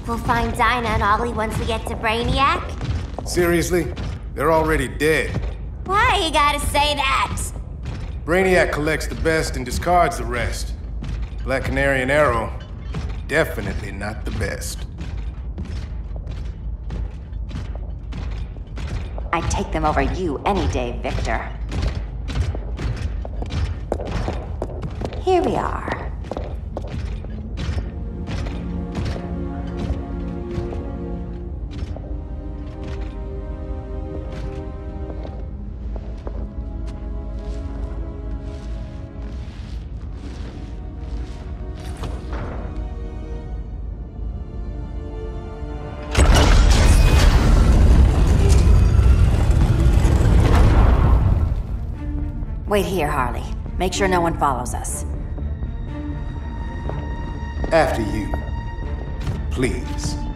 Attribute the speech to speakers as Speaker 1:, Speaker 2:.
Speaker 1: We'll find Dinah and Ollie once we get to Brainiac?
Speaker 2: Seriously? They're already dead.
Speaker 1: Why you gotta say that?
Speaker 2: Brainiac collects the best and discards the rest. Black Canary and Arrow, definitely not the best.
Speaker 3: I'd take them over you any day, Victor. Here we are. Wait here, Harley. Make sure no one follows us.
Speaker 2: After you, please.